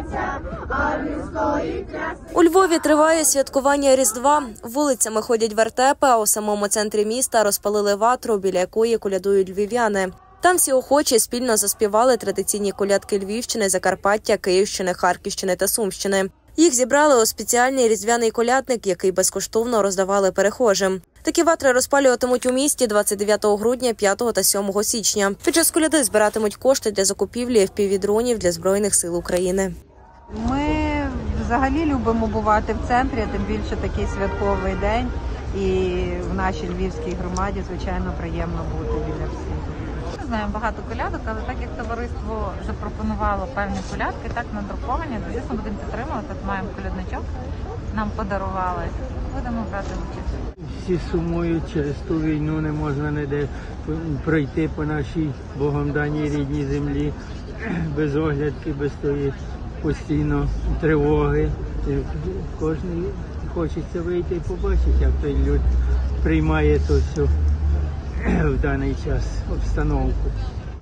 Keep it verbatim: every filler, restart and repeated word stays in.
У Львові триває святкування Різдва. Вулицями ходять вертепи, а у самому центрі міста розпалили ватру, біля якої колядують львів'яни. Там всі охочі спільно заспівали традиційні колядки Львівщини, Закарпаття, Київщини, Харківщини та Сумщини. Їх зібрали у спеціальний різдвяний колядник, який безкоштовно роздавали перехожим. Такі ватри розпалюватимуть у місті двадцять дев'ятого грудня, п'ятого та сьомого січня. Під час коляди збиратимуть кошти для закупівлі еф пі ві-дронів для Збройних сил України. Ми взагалі любимо бувати в центрі, тим більше такий святковий день. І в нашій львівській громаді, звичайно, приємно бути біля всіх. Ми знаємо багато колядок, але так як товариство запропонувало певні колядки, так надруковані, то, звісно, будемо підтримувати. Тут маємо колядничок, нам подарували. Будемо брати участь. Всі сумують через ту війну, не можна ніде пройти по нашій Богом даній рідній землі без оглядки, без тої постійно тривоги. Кожен хочеться вийти і побачити, як той люд приймає то все в даний час обстановку.